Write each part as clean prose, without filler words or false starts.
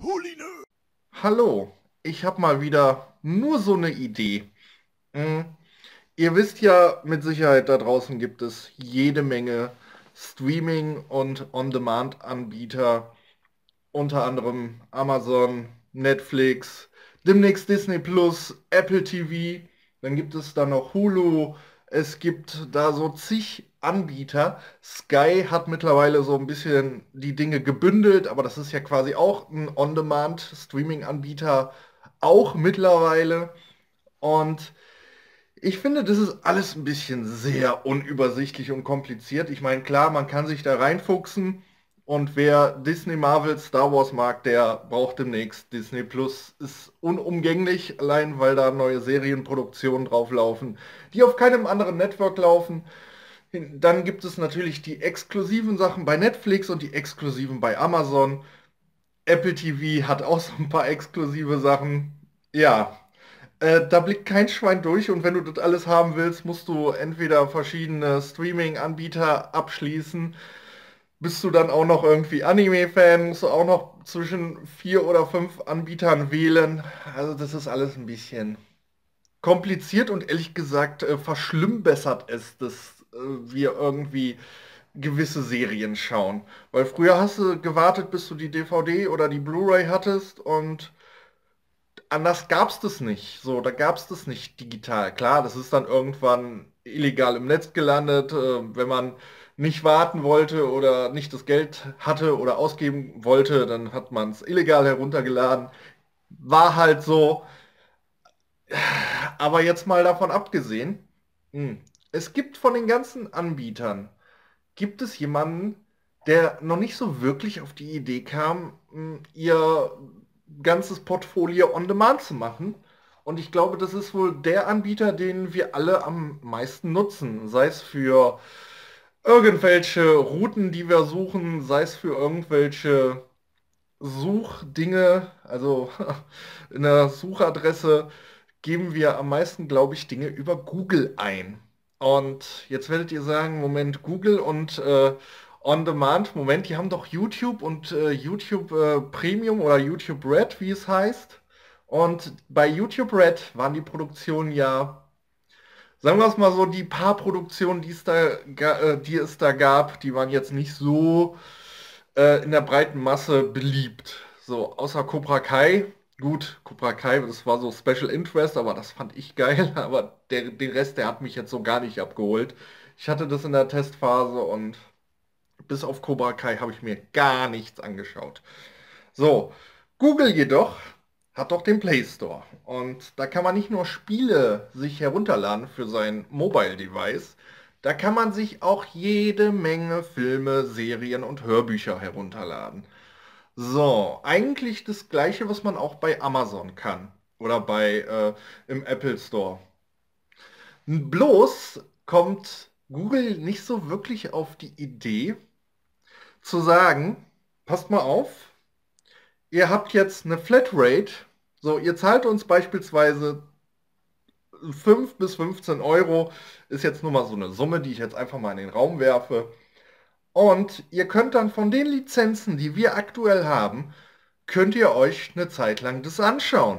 Hallo, ich habe mal wieder nur so eine Idee. Hm, Ihr wisst ja mit Sicherheit, da draußen gibt es jede Menge Streaming- und On-Demand-Anbieter, unter anderem Amazon, Netflix, demnächst Disney Plus, Apple TV, dann gibt es da noch Hulu, es gibt da so zig Anbieter. Sky hat mittlerweile so ein bisschen die Dinge gebündelt, aber das ist ja quasi auch ein On-Demand-Streaming-Anbieter, auch mittlerweile. Und ich finde, das ist alles ein bisschen sehr unübersichtlich und kompliziert. Ich meine, klar, man kann sich da reinfuchsen und wer Disney, Marvel, Star Wars mag, der braucht demnächst Disney Plus. Ist unumgänglich, allein weil da neue Serienproduktionen drauflaufen, die auf keinem anderen Network laufen. Dann gibt es natürlich die exklusiven Sachen bei Netflix und die exklusiven bei Amazon. Apple TV hat auch so ein paar exklusive Sachen. Ja, da blickt kein Schwein durch und wenn du das alles haben willst, musst du entweder verschiedene Streaming-Anbieter abschließen. Bist du dann auch noch irgendwie Anime-Fan, musst du auch noch zwischen 4 oder 5 Anbietern wählen. Also das ist alles ein bisschen kompliziert und ehrlich gesagt verschlimmbessert es, dass wir irgendwie gewisse Serien schauen. Weil früher hast du gewartet, bis du die DVD oder die Blu-ray hattest und anders gab es das nicht. So, da gab es das nicht digital. Klar, das ist dann irgendwann illegal im Netz gelandet, wenn man nicht warten wollte oder nicht das Geld hatte oder ausgeben wollte, dann hat man es illegal heruntergeladen. War halt so. Aber jetzt mal davon abgesehen, hm, es gibt von den ganzen Anbietern, gibt es jemanden, der noch nicht so wirklich auf die Idee kam, ihr ganzes Portfolio on demand zu machen. Und ich glaube, das ist wohl der Anbieter, den wir alle am meisten nutzen. Sei es für irgendwelche Routen, die wir suchen, sei es für irgendwelche Suchdinge, also in der Suchadresse geben wir am meisten, glaube ich, Dinge über Google ein. Und jetzt werdet ihr sagen, Moment, Google und On Demand, Moment, die haben doch YouTube und YouTube Premium oder YouTube Red, wie es heißt. Und bei YouTube Red waren die Produktionen ja, sagen wir es mal so, die paar Produktionen, die es da gab, die waren jetzt nicht so in der breiten Masse beliebt. So, außer Cobra Kai. Gut, Cobra Kai, das war so Special Interest, aber das fand ich geil. Aber den Rest, der hat mich jetzt so gar nicht abgeholt. Ich hatte das in der Testphase und bis auf Cobra Kai habe ich mir gar nichts angeschaut. So, Google jedoch hat doch den Play Store. Und da kann man nicht nur Spiele sich herunterladen für sein Mobile Device, da kann man sich auch jede Menge Filme, Serien und Hörbücher herunterladen. So, eigentlich das gleiche, was man auch bei Amazon kann oder im Apple Store. Bloß kommt Google nicht so wirklich auf die Idee zu sagen, passt mal auf, ihr habt jetzt eine Flatrate, so, ihr zahlt uns beispielsweise 5 bis 15 Euro, ist jetzt nur mal so eine Summe, die ich jetzt einfach mal in den Raum werfe. Und ihr könnt dann von den Lizenzen, die wir aktuell haben, könnt ihr euch eine Zeit lang das anschauen.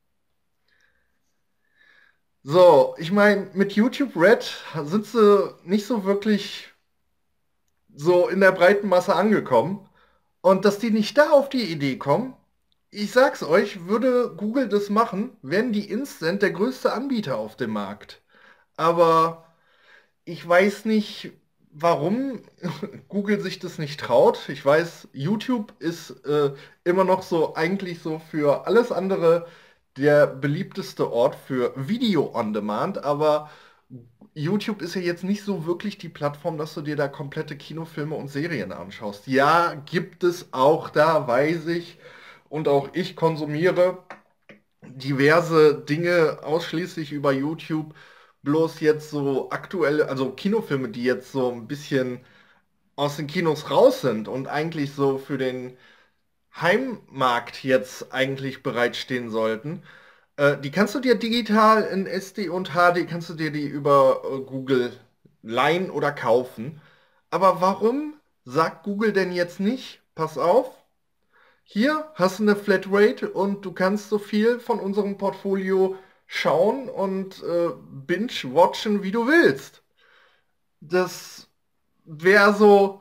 So, ich meine, mit YouTube Red sind sie nicht so wirklich so in der breiten Masse angekommen. Und dass die nicht da auf die Idee kommen, ich sag's euch, würde Google das machen, wären die instant der größte Anbieter auf dem Markt. Aber ich weiß nicht, warum Google sich das nicht traut. Ich weiß, YouTube ist immer noch so eigentlich so für alles andere der beliebteste Ort für Video on Demand, aber YouTube ist ja jetzt nicht so wirklich die Plattform, dass du dir da komplette Kinofilme und Serien anschaust. Ja, gibt es auch da, weiß ich. Und auch ich konsumiere diverse Dinge ausschließlich über YouTube. Bloß jetzt so aktuelle, also Kinofilme, die jetzt so ein bisschen aus den Kinos raus sind und eigentlich so für den Heimmarkt jetzt eigentlich bereitstehen sollten. Die kannst du dir digital in SD und HD, kannst du dir die über Google leihen oder kaufen. Aber warum sagt Google denn jetzt nicht, pass auf? hier hast du eine Flatrate und du kannst so viel von unserem Portfolio schauen und binge-watchen, wie du willst. Das wäre so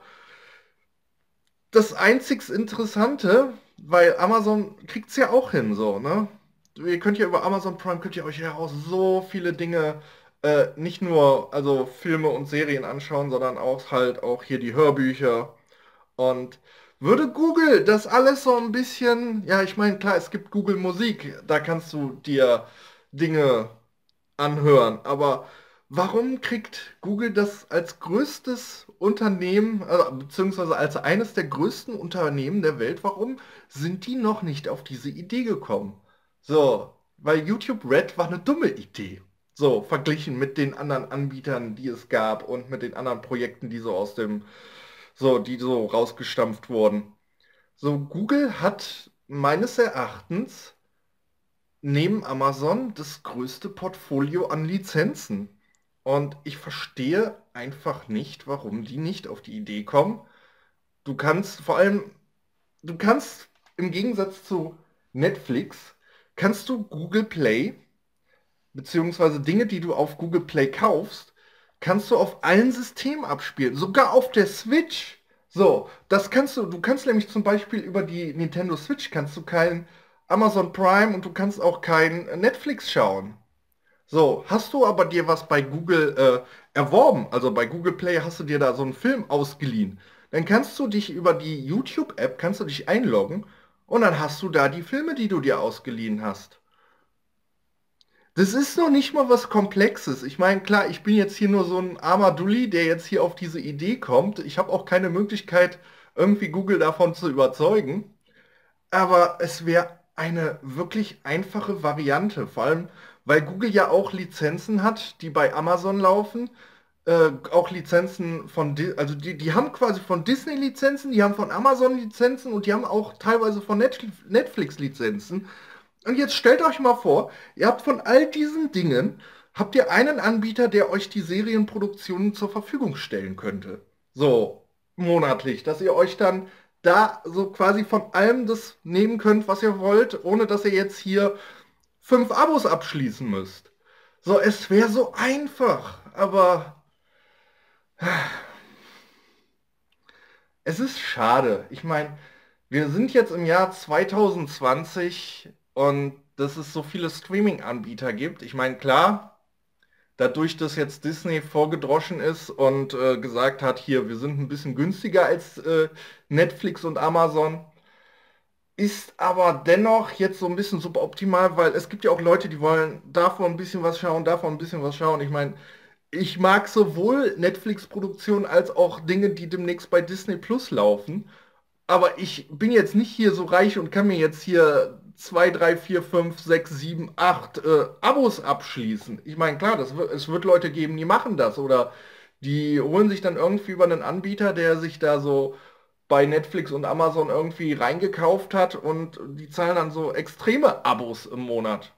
das einzig Interessante, weil Amazon kriegt es ja auch hin, so, ne? Ihr könnt ja über Amazon Prime, könnt ihr euch ja auch so viele Dinge, nicht nur also Filme und Serien anschauen, sondern auch halt auch hier die Hörbücher. Und würde Google das alles so ein bisschen, ja, ich meine, klar, es gibt Google Musik, da kannst du dir Dinge anhören. Aber warum kriegt Google das als größtes Unternehmen, beziehungsweise als eines der größten Unternehmen der Welt, warum sind die noch nicht auf diese Idee gekommen? So, weil YouTube Red war eine dumme Idee. So, verglichen mit den anderen Anbietern, die es gab und mit den anderen Projekten, die so aus dem, so, die so rausgestampft wurden. So, Google hat meines Erachtens neben Amazon das größte Portfolio an Lizenzen. Und ich verstehe einfach nicht, warum die nicht auf die Idee kommen. Du kannst vor allem, du kannst im Gegensatz zu Netflix, kannst du Google Play, beziehungsweise Dinge, die du auf Google Play kaufst, kannst du auf allen Systemen abspielen, sogar auf der Switch. So, das kannst du kannst nämlich zum Beispiel über die Nintendo Switch kannst du kein Amazon Prime und du kannst auch kein Netflix schauen. So, hast du aber dir was bei Google erworben, also bei Google Play hast du dir da so einen Film ausgeliehen, dann kannst du dich über die YouTube-App, kannst du dich einloggen und dann hast du da die Filme, die du dir ausgeliehen hast. Das ist noch nicht mal was Komplexes. Ich meine, klar, ich bin jetzt hier nur so ein armer Dulli, der jetzt hier auf diese Idee kommt. Ich habe auch keine Möglichkeit, irgendwie Google davon zu überzeugen. Aber es wäre eine wirklich einfache Variante. Vor allem, weil Google ja auch Lizenzen hat, die bei Amazon laufen. Auch Lizenzen von, also die haben quasi von Disney Lizenzen, die haben von Amazon Lizenzen und die haben auch teilweise von Netflix Lizenzen. Und jetzt stellt euch mal vor, ihr habt von all diesen Dingen, habt ihr einen Anbieter, der euch die Serienproduktionen zur Verfügung stellen könnte. So, monatlich, dass ihr euch dann da so quasi von allem das nehmen könnt, was ihr wollt, ohne dass ihr jetzt hier 5 Abos abschließen müsst. So, es wäre so einfach, aber es ist schade. Ich meine, wir sind jetzt im Jahr 2020 und dass es so viele Streaming-Anbieter gibt. Ich meine, klar, dadurch, dass jetzt Disney vorgedroschen ist und gesagt hat, hier, wir sind ein bisschen günstiger als Netflix und Amazon, ist aber dennoch jetzt so ein bisschen suboptimal, weil es gibt ja auch Leute, die wollen davon ein bisschen was schauen, davon ein bisschen was schauen. Ich meine, ich mag sowohl Netflix-Produktionen als auch Dinge, die demnächst bei Disney Plus laufen. Aber ich bin jetzt nicht hier so reich und kann mir jetzt hier 2, 3, 4, 5, 6, 7, 8 Abos abschließen. Ich meine, klar, es wird Leute geben, die machen das oder die holen sich dann irgendwie über einen Anbieter, der sich da so bei Netflix und Amazon irgendwie reingekauft hat und die zahlen dann so extreme Abos im Monat.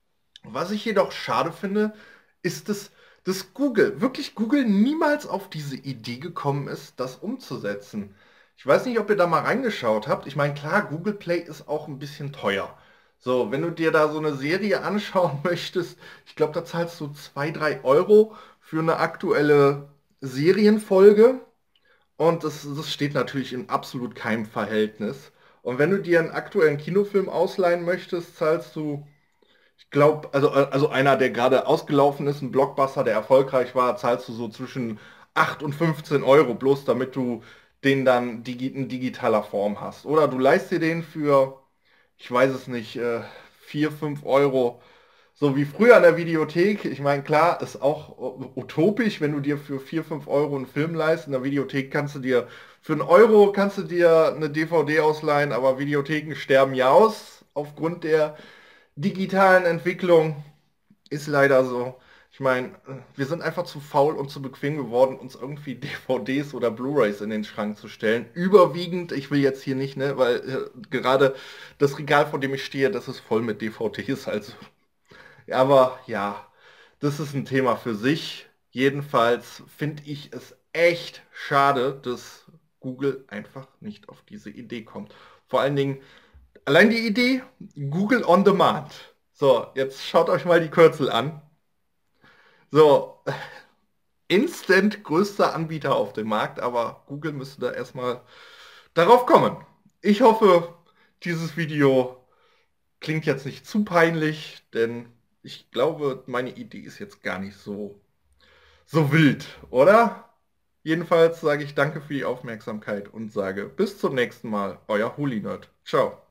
Was ich jedoch schade finde, ist, dass Google, wirklich Google niemals auf diese Idee gekommen ist, das umzusetzen. Ich weiß nicht, ob ihr da mal reingeschaut habt. Ich meine, klar, Google Play ist auch ein bisschen teuer. So, wenn du dir da so eine Serie anschauen möchtest, ich glaube, da zahlst du 2, 3 Euro für eine aktuelle Serienfolge. Und das steht natürlich in absolut keinem Verhältnis. Und wenn du dir einen aktuellen Kinofilm ausleihen möchtest, zahlst du, ich glaube, also einer, der gerade ausgelaufen ist, ein Blockbuster, der erfolgreich war, zahlst du so zwischen 8 und 15 Euro, bloß damit du den dann in digitaler Form hast. Oder du leihst dir den für, ich weiß es nicht, 4, 5 Euro. So wie früher in der Videothek. Ich meine, klar, ist auch utopisch, wenn du dir für 4, 5 Euro einen Film leihst. In der Videothek kannst du dir für einen Euro kannst du dir eine DVD ausleihen, aber Videotheken sterben ja aus aufgrund der digitalen Entwicklung. Ist leider so. Ich meine, wir sind einfach zu faul und zu bequem geworden, uns irgendwie DVDs oder Blu-rays in den Schrank zu stellen. Überwiegend, ich will jetzt hier nicht, ne, weil gerade das Regal, vor dem ich stehe, das ist voll mit DVDs. Also, ja, aber ja, das ist ein Thema für sich. Jedenfalls finde ich es echt schade, dass Google einfach nicht auf diese Idee kommt. Vor allen Dingen, allein die Idee, Google on Demand. So, jetzt schaut euch mal die Kürzel an. So, instant größter Anbieter auf dem Markt, aber Google müsste da erstmal darauf kommen. Ich hoffe, dieses Video klingt jetzt nicht zu peinlich, denn ich glaube, meine Idee ist jetzt gar nicht so wild, oder? Jedenfalls sage ich danke für die Aufmerksamkeit und sage bis zum nächsten Mal, euer Huli-Nerd. Ciao.